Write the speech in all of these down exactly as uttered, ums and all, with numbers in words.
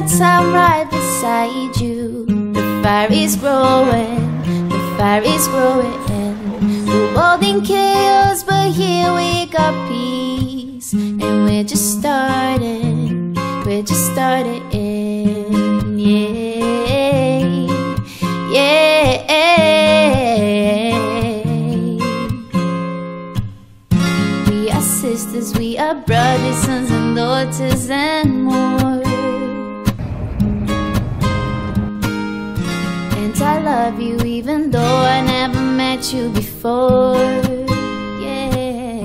that I'm right beside you. The fire is growing, the fire is growing. The world in chaos, but here we got peace. And we're just starting, we're just starting, yeah, yeah. We are sisters, we are brothers, sons and daughters and more. And I love you even though I never met you before, yeah.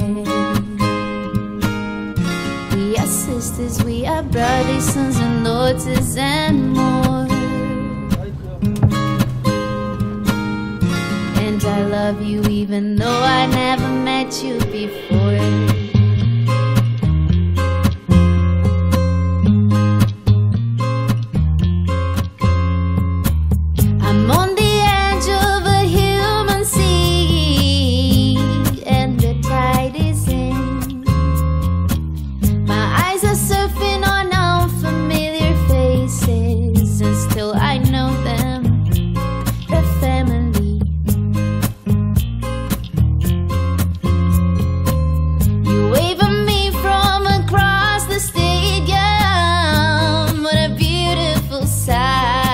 We are sisters, we are brothers, sons and daughters and more. And I love you even though I never met you before. I'm on the edge of a human sea, and the tide is in. My eyes are surfing on unfamiliar faces, and still I know them, they're family. You wave at me from across the stadium, what a beautiful sight.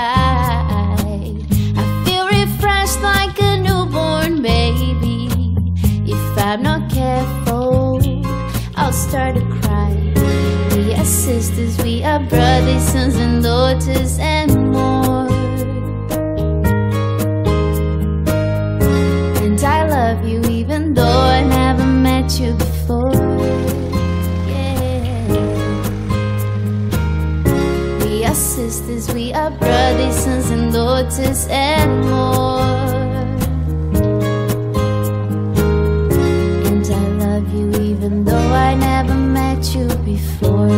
Like a newborn baby. If I'm not careful, I'll start to cry. We are sisters, we are brothers, sons and daughters and more. And I love you even though I never met you before, yeah. We are sisters, we are brothers, sons and daughters and more. Even though I never met you before.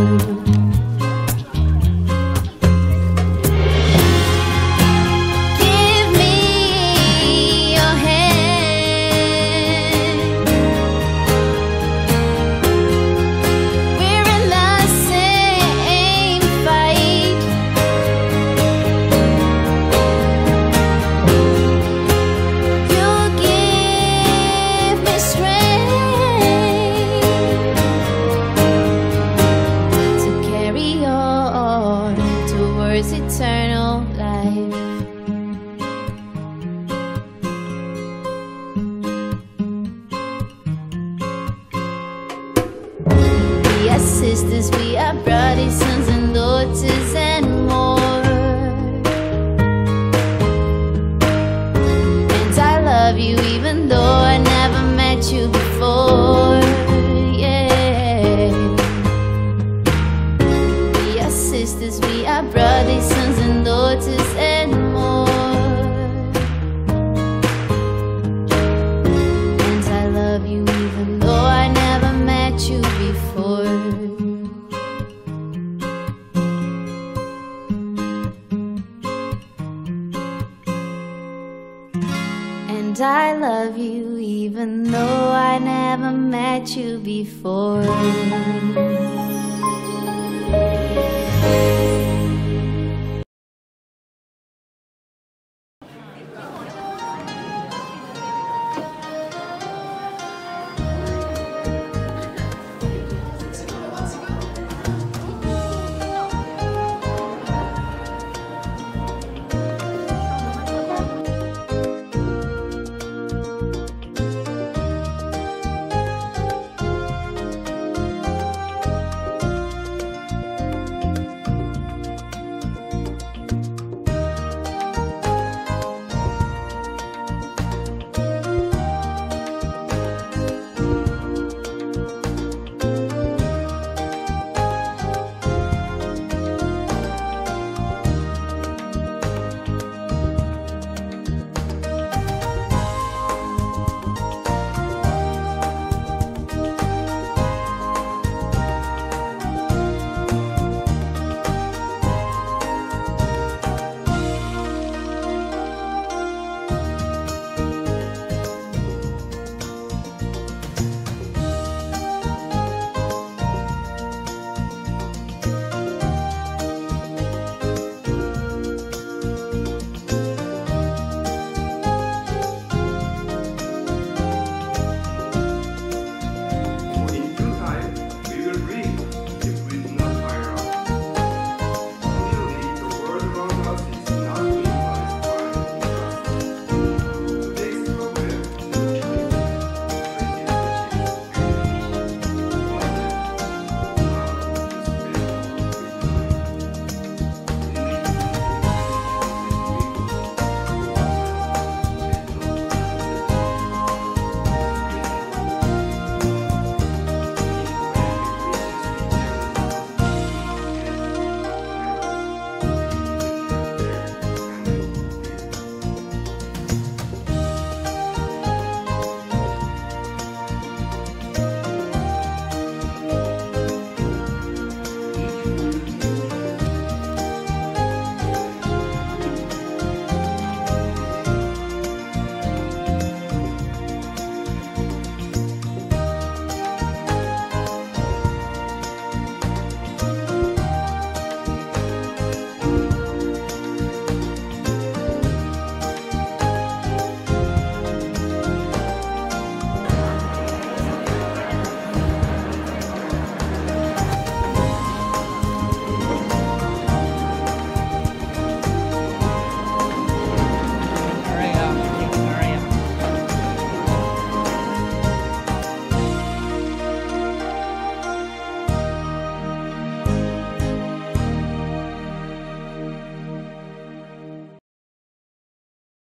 Give me your hand. We're in the same fight. You give me strength eternal life. We are sisters, we are brothers, sons and daughters and more. And I love you even though I never met you before, yeah. We are sisters, we are brothers, sons and daughters and more. And I love you even though I never met you before. And I love you even though I never met you before.